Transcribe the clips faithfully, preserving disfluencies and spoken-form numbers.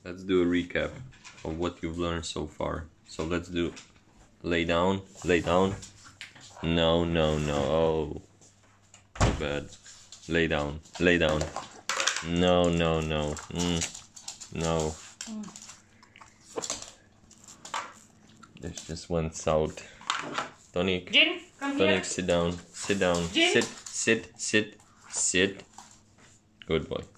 let's do a recap of what you've learned so far. So let's do lay down, lay down. No, no, no. Oh, so bad. Lay down, lay down. No, no, no. Mm, no. Mm. This just went south. Tonic, Jin, come Tonic, here. sit down, sit down. Jin. Sit, sit, sit, sit. Good boy.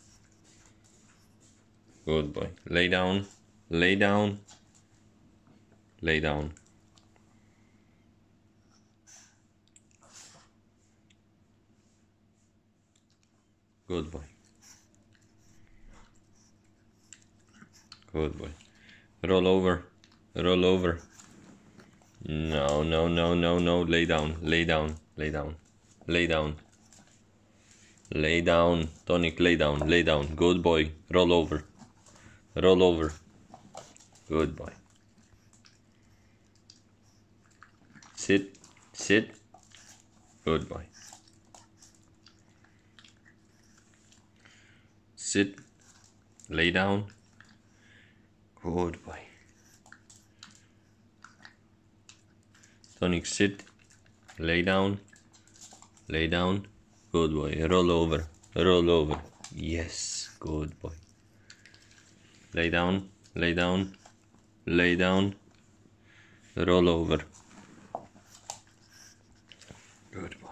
Good boy. Lay down, lay down, lay down. Good boy. Good boy. Roll over, roll over. No, no, no, no, no. Lay down, lay down, lay down, lay down. Lay down, Tonic, lay down, lay down. Good boy. Roll over, roll over. Good boy. Sit, sit. Good boy. Sit, lay down. Good boy. Tonic, sit, lay down, lay down. Good boy. Roll over, roll over. Yes, good boy. Lay down, lay down, lay down. Roll over. Good boy.